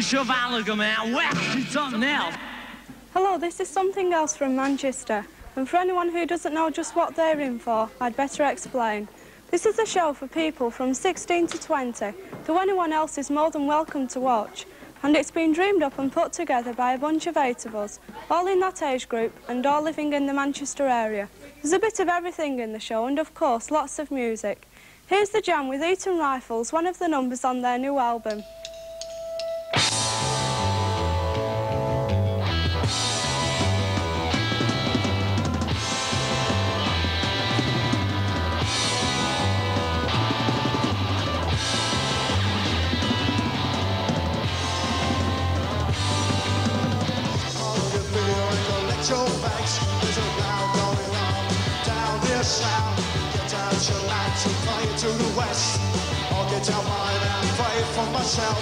shove Allegam out. Well, it's something else. Hello, this is Something Else from Manchester. And for anyone who doesn't know just what they're in for, I'd better explain. This is a show for people from 16 to 20, though anyone else is more than welcome to watch. And it's been dreamed up and put together by a bunch of 8 of us, all in that age group and all living in the Manchester area. There's a bit of everything in the show and, of course, lots of music. Here's the jam with Eton Rifles, one of the numbers on their new album. Your bags, there's a round going on down this sound. Get out your lights and fly to the west. I'll get out mine and pray for myself.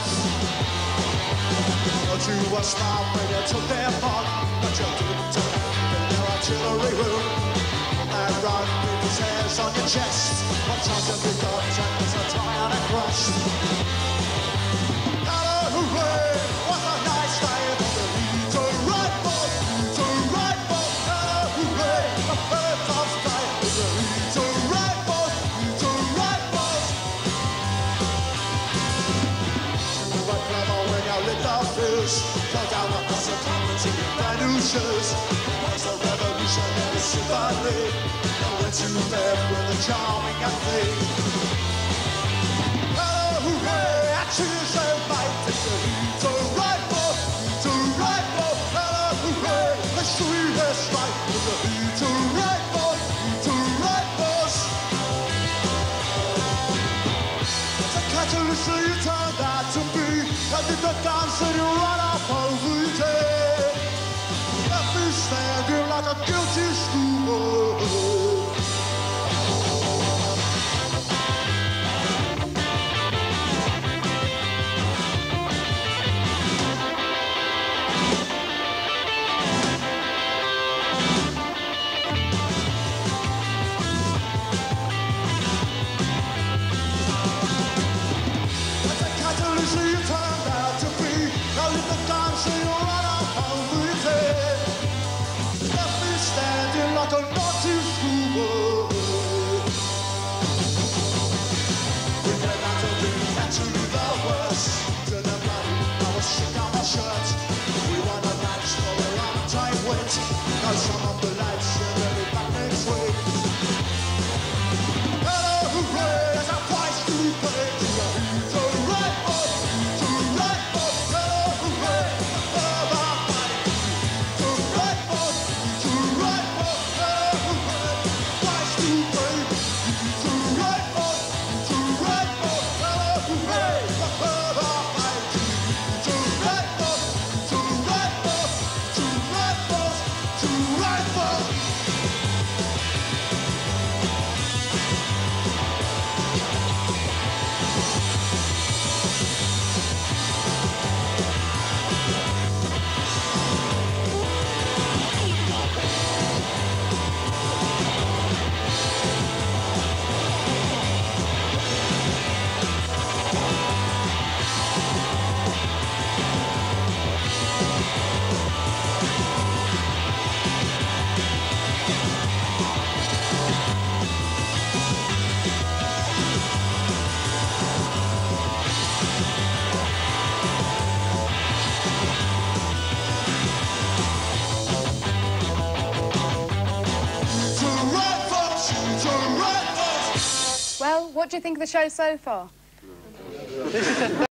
I'll do a smile when they took their part, but you didn't turn up in their artillery room. That run with his hands on your chest. What time to be got and so tired and crushed. Hello, hooray! What a nice day for the Eton Rifles. Go down the House of Commons in your brand new shoes. Was the revolutionary symphony. Now went to bed with a charming athlete. Hello, hooray! I choose a fight. Take the Eton Rifles, Eton Rifles. Hello, hooray! Let's do this right with the Eton Rifles, Eton Rifles. It's a catalyst you turned out to be. I did the dance and you run off every day. Left me standing like a guilty schoolboy. That's a catalyst you turned out to be. Now leave the dance and you run off every day. Left me standing like a naughty schoolboy. We get out to be and to the worst. To the bloody, I was sick on my shirt. We won a match for a long time wait. Now some of the lights are very back next week. Hello, hooray, there's a price to pay. To the Eton Rifles, Eton Rifles. Hello, hooray, further fight. Eton Rifles, Eton Rifles. Hello, hooray, price to pay. Eton Rifles, Eton Rifles. Hello, hooray, further fight. Eton Rifles, Eton Rifles. Eton Rifles, Eton Rifles. Eton Rifles, Eton Rifles. Well, what do you think of the show so far?